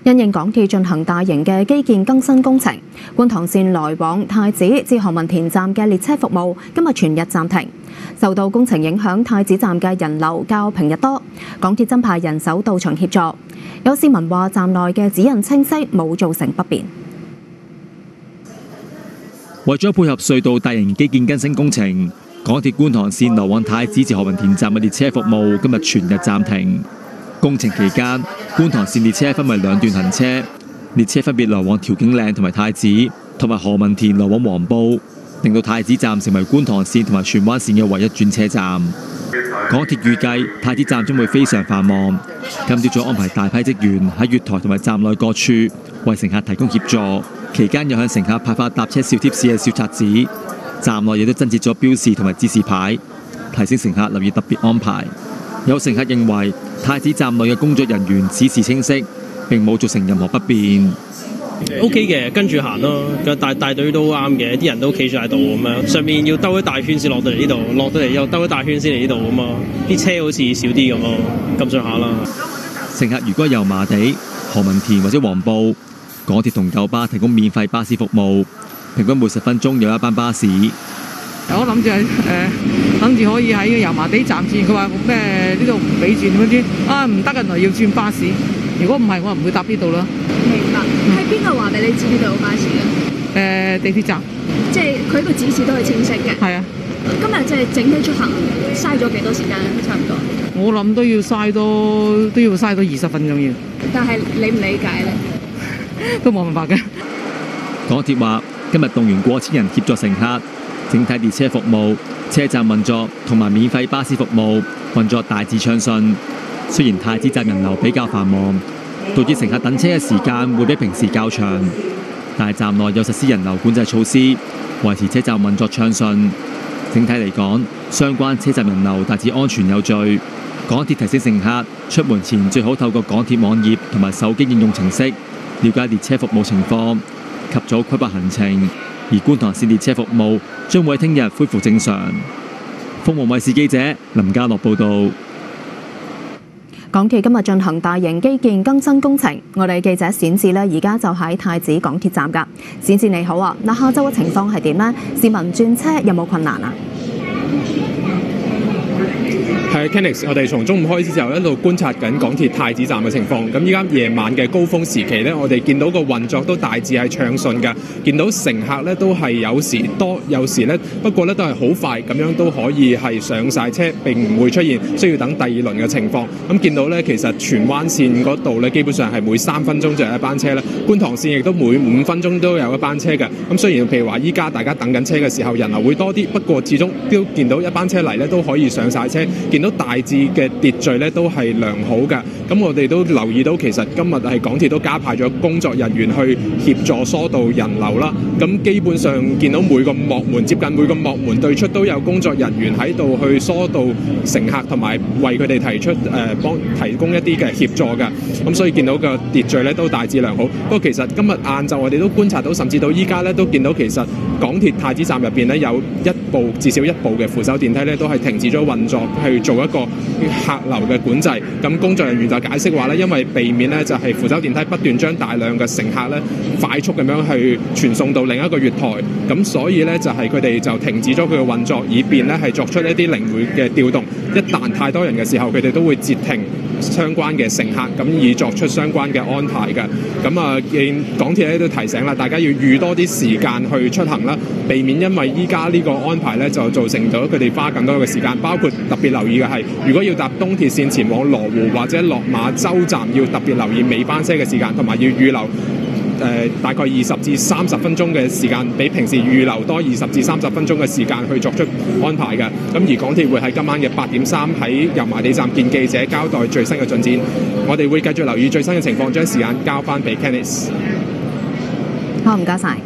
因應港鐵進行大型嘅基建更新工程，觀塘線來往太子至何文田站嘅列車服務今日全日暫停。受到工程影響，太子站嘅人流較平日多，港鐵增派人手到場協助。有市民話站內嘅指引清晰，冇造成不便。 為咗配合隧道大型基建更新工程，港鐵觀塘線來往太子至何文田站嘅列車服務今日全日暫停。工程期間，觀塘線列車分為兩段行車，列車分別來往調景嶺同埋太子，同埋何文田來往黃埔，令到太子站成為觀塘線同埋荃灣線嘅唯一轉車站。港鐵預計太子站將會非常繁忙，今朝早安排大批職員喺月台同埋站內各處為乘客提供協助，期間又向乘客派發搭車小貼士嘅小冊子。站內亦都增設咗標示同埋指示牌，提醒乘客留意特別安排。有乘客認為太子站內嘅工作人員指示清晰，並冇造成任何不便。 OK 嘅，跟住行咯，大隊都啱嘅，啲人都企住喺度咁樣。上面要兜一大圈先落到嚟呢度，落到嚟又兜一大圈先嚟呢度咁嘛。啲車好似少啲咁咯，咁上下啦。 乘客如果油麻地、何文田或者黃埔，港鐵同九巴提供免費巴士服務，平均每10分鐘有一班巴士。 我諗住諗住可以喺油麻地站轉，佢話咩呢度唔俾轉咁轉啊，唔得，原來要轉巴士。如果唔係，我唔會搭呢度啦。 明白。係邊個話俾你知呢度有巴士嘅？ 地鐵站。即係佢個指示都係清晰嘅。 係啊。 今日即係整體出行嘥咗幾多時間？差唔多。 我諗都要嘥多20分鐘要。 但係理唔理解咧？ 都冇辦法嘅。 港鐵話今日動員過千人協助乘客，整體列車服務、車站運作同埋免費巴士服務運作大致暢順。雖然太子站人流比較繁忙，導致乘客等車嘅時間會比平時較長，但係站內有實施人流管制措施，維持車站運作暢順。整體嚟講，相關車站人流大致安全有序。港鐵提醒乘客出門前最好透過港鐵網頁同埋手機應用程式了解列車服務情況，及早規劃行程。而觀塘線列車服務將會喺聽日恢復正常。鳳凰衛視記者林家樂報導。 港鐵今日進行大型基建更新工程，我哋記者冼智呢而家就喺太子港鐵站㗎。冼智你好啊，嗱下晝嘅情況係點呢？市民轉車有冇困難啊？ 係 Kenix， 我哋從中午開始之後一路觀察緊港鐵太子站嘅情況。咁依家夜晚嘅高峰時期呢，我哋見到個運作都大致係暢順㗎。見到乘客呢都係有時多，有時呢不過呢都係好快咁樣都可以係上晒車，並唔會出現需要等第二輪嘅情況。咁見到呢，其實荃灣線嗰度呢，基本上係每3分鐘就有一班車啦。觀塘線亦都每5分鐘都有一班車嘅。咁雖然譬如話依家大家等緊車嘅時候人流會多啲，不過始終都見到一班車嚟呢都可以上晒車。見到大致嘅秩序咧都係良好嘅，咁我哋都留意到其實今日係港鐵都加派咗工作人員去協助疏導人流啦。咁基本上見到每個幕門接近每個幕門對出都有工作人員喺度去疏導乘客同埋為佢哋提供一啲嘅協助嘅。咁所以見到個秩序咧都大致良好。不過其實今日晏晝我哋都觀察到，甚至到依家咧都見到其實港鐵太子站入邊咧有至少一部嘅扶手電梯咧都係停止咗運作，去做一個客流嘅管制。咁工作人員就解釋話咧，因為避免咧就係扶手電梯不斷將大量嘅乘客咧快速咁樣去傳送到另一個月台，咁所以咧就係佢哋就停止咗佢嘅運作，以便咧係作出一啲靈活嘅調動。一旦太多人嘅時候，佢哋都會截停相關嘅乘客，咁以作出相關嘅安排嘅。咁啊，港鐵咧都提醒啦，大家要預多啲時間去出行啦，避免因為依家呢個安排咧就造成咗佢哋花更多嘅時間。包括特別留意嘅係，如果要搭東鐵線前往羅湖或者落馬洲站，要特別留意尾班車嘅時間，同埋要預留大概20至30分鐘嘅時間，比平時預留多20至30分鐘嘅時間去作出安排嘅。咁而港鐵會喺今晚嘅8點3喺油麻地站見記者，交代最新嘅進展。我哋會繼續留意最新嘅情況，將時間交翻俾 Kenneth。 好，唔該晒。